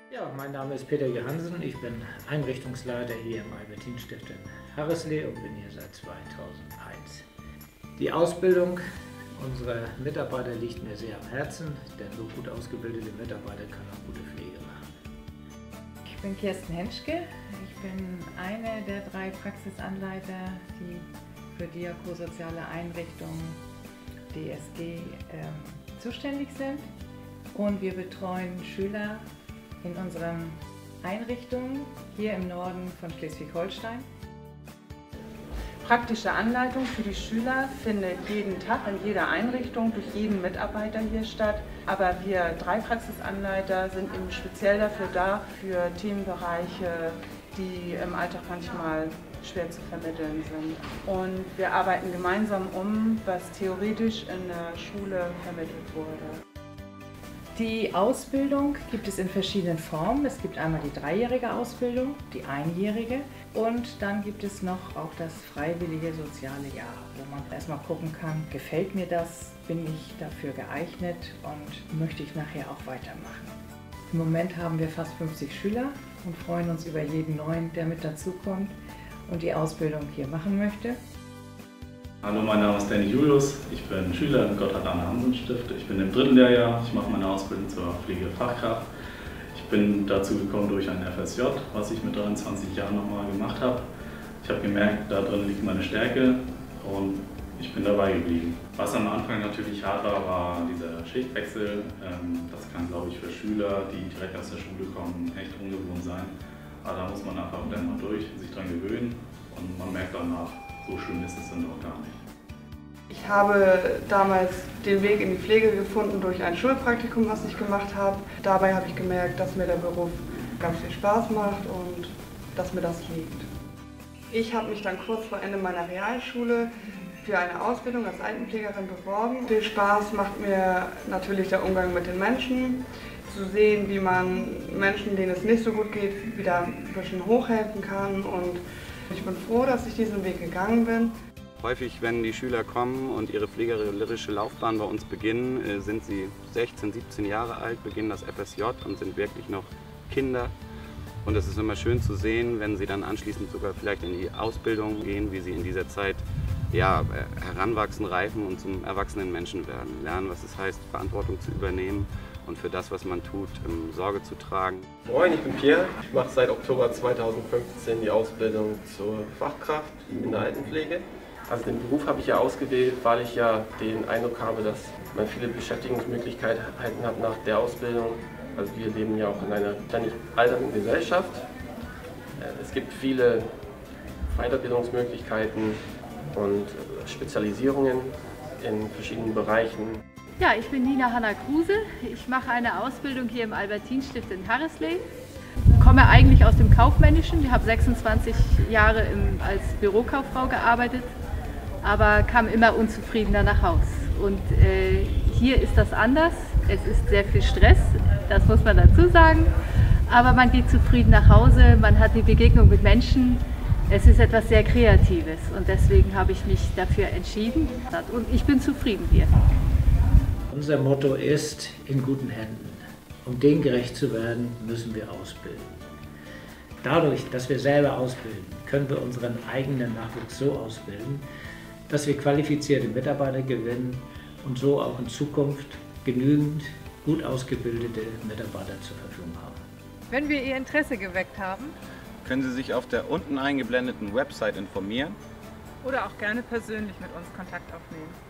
Ja, mein Name ist Peter Johansen, ich bin Einrichtungsleiter hier im Albertinstift in Harrisley und bin hier seit 2001. Die Ausbildung unserer Mitarbeiter liegt mir sehr am Herzen, denn nur gut ausgebildete Mitarbeiter können auch gute Pflege machen. Ich bin Kirsten Henschke, ich bin eine der 3 Praxisanleiter, die für diakosoziale Einrichtungen DSG zuständig sind, und wir betreuen Schüler in unseren Einrichtungen hier im Norden von Schleswig-Holstein. Praktische Anleitung für die Schüler findet jeden Tag in jeder Einrichtung durch jeden Mitarbeiter hier statt. Aber wir 3 Praxisanleiter sind eben speziell dafür da, für Themenbereiche, die im Alltag manchmal schwer zu vermitteln sind. Und wir arbeiten gemeinsam was theoretisch in der Schule vermittelt wurde. Die Ausbildung gibt es in verschiedenen Formen. Es gibt einmal die 3-jährige Ausbildung, die 1-jährige, und dann gibt es noch auch das freiwillige soziale Jahr, wo man erstmal gucken kann, gefällt mir das, bin ich dafür geeignet und möchte ich nachher auch weitermachen. Im Moment haben wir fast 50 Schüler und freuen uns über jeden Neuen, der mit dazukommt und die Ausbildung hier machen möchte. Hallo, mein Name ist Danny Julius, ich bin Schüler im Gotthard-Arne-Hansen-Stift. Ich bin im 3. Lehrjahr, ich mache meine Ausbildung zur Pflegefachkraft. Ich bin dazu gekommen durch ein FSJ, was ich mit 23 Jahren nochmal gemacht habe. Ich habe gemerkt, da drin liegt meine Stärke und ich bin dabei geblieben. Was am Anfang natürlich hart war, war dieser Schichtwechsel. Das kann, glaube ich, für Schüler, die direkt aus der Schule kommen, echt ungewohnt sein. Aber da muss man einfach dann mal durch, sich dran gewöhnen, und man merkt danach, so schön ist es dann doch gar nicht. Ich habe damals den Weg in die Pflege gefunden durch ein Schulpraktikum, was ich gemacht habe. Dabei habe ich gemerkt, dass mir der Beruf ganz viel Spaß macht und dass mir das liegt. Ich habe mich dann kurz vor Ende meiner Realschule für eine Ausbildung als Altenpflegerin beworben. Viel Spaß macht mir natürlich der Umgang mit den Menschen, zu sehen, wie man Menschen, denen es nicht so gut geht, wieder ein bisschen hochhelfen kann, und ich bin froh, dass ich diesen Weg gegangen bin. Häufig, wenn die Schüler kommen und ihre pflegerische Laufbahn bei uns beginnen, sind sie 16, 17 Jahre alt, beginnen das FSJ und sind wirklich noch Kinder. Und es ist immer schön zu sehen, wenn sie dann anschließend sogar vielleicht in die Ausbildung gehen, wie sie in dieser Zeit heranwachsen, reifen und zum erwachsenen Menschen werden. Lernen, was es heißt, Verantwortung zu übernehmen und für das, was man tut, Sorge zu tragen. Moin, ich bin Pierre. Ich mache seit Oktober 2015 die Ausbildung zur Fachkraft in der Altenpflege. Also den Beruf habe ich ja ausgewählt, weil ich ja den Eindruck habe, dass man viele Beschäftigungsmöglichkeiten hat nach der Ausbildung. Also wir leben ja auch in einer ständig alternden Gesellschaft. Es gibt viele Weiterbildungsmöglichkeiten und Spezialisierungen in verschiedenen Bereichen. Ja, ich bin Nina Hanna Kruse. Ich mache eine Ausbildung hier im Albertinstift in Harrisley. Ich komme eigentlich aus dem Kaufmännischen. Ich habe 26 Jahre als Bürokauffrau gearbeitet, aber kam immer unzufriedener nach Haus. Und hier ist das anders. Es ist sehr viel Stress, das muss man dazu sagen. Aber man geht zufrieden nach Hause, man hat die Begegnung mit Menschen. Es ist etwas sehr Kreatives, und deswegen habe ich mich dafür entschieden. Und ich bin zufrieden hier. Unser Motto ist: in guten Händen. Um denen gerecht zu werden, müssen wir ausbilden. Dadurch, dass wir selber ausbilden, können wir unseren eigenen Nachwuchs so ausbilden, dass wir qualifizierte Mitarbeiter gewinnen und so auch in Zukunft genügend gut ausgebildete Mitarbeiter zur Verfügung haben. Wenn wir Ihr Interesse geweckt haben, Können Sie sich auf der unten eingeblendeten Website informieren oder auch gerne persönlich mit uns Kontakt aufnehmen.